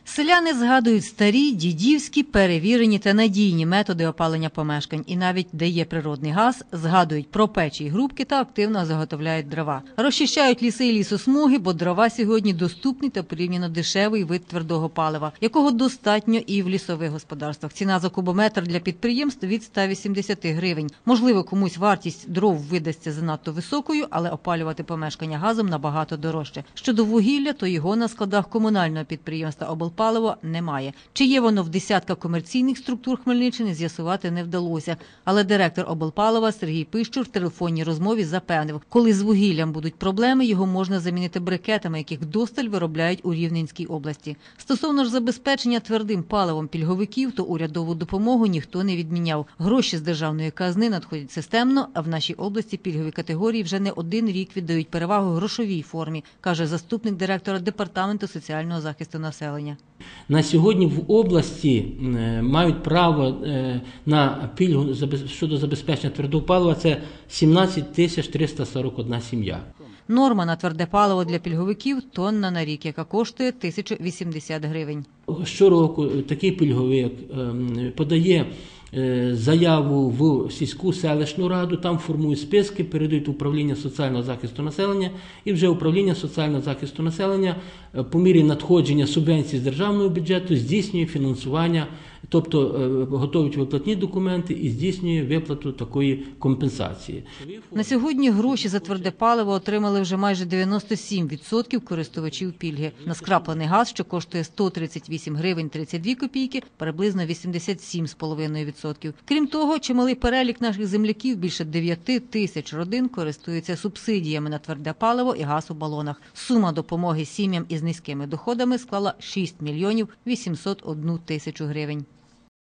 Селяни згадують старі, дідівські, перевірені та надійні методи опалення помешкань. І навіть, де є природний газ, згадують про печі й грубки та активно заготовляють дрова. Розчищають ліси і лісосмуги, бо дрова сьогодні доступний та порівняно дешевий вид твердого палива, якого достатньо і в лісових господарствах. Ціна за кубометр для підприємств від 180 гривень. Можливо, комусь вартість дров видасться занадто високою, але опалювати помешкання газом набагато дорожче. Щодо вугілля, то його на складах комунального підприємства «Облпаливо» немає. Чи є воно в десятках комерційних структур Хмельниччини, з'ясувати не вдалося. Але директор «Облпалива» Сергій Пищур в телефонній розмові запевнив, коли з вугіллям будуть проблеми, його можна замінити брикетами, яких досталь виробляють у Рівненській області. Стосовно ж забезпечення твердим паливом пільговиків, то урядову допомогу ніхто не відміняв. Гроші з державної казни надходять системно, а в нашій області пільгові категорії вже не один рік віддають перевагу грошовій формі, каже заступник директора Департаменту соціального захисту населення. На сьогодні в області мають право на пільгу щодо забезпечення твердого палива – це 17 341 сім'я. Норма на тверде паливо для пільговиків – тонна на рік, яка коштує 1080 гривень. Щороку такий пільговик подає заяву в сільську селищну раду, там формують списки, передають управління соціального захисту населення, і вже управління соціального захисту населення по мірі надходження субвенцій з державного бюджету здійснює фінансування, тобто готують виплатні документи і здійснює виплату такої компенсації. На сьогодні гроші за тверде паливо отримали вже майже 97% користувачів пільги. На скраплений газ, що коштує 138 гривень 32 копійки, приблизно 87,5%. Крім того, чималий перелік наших земляків, більше 9 тисяч родин, користуються субсидіями на тверде паливо і газ у балонах. Сума допомоги сім'ям із низькими доходами склала 6 мільйонів 801 тисячу гривень.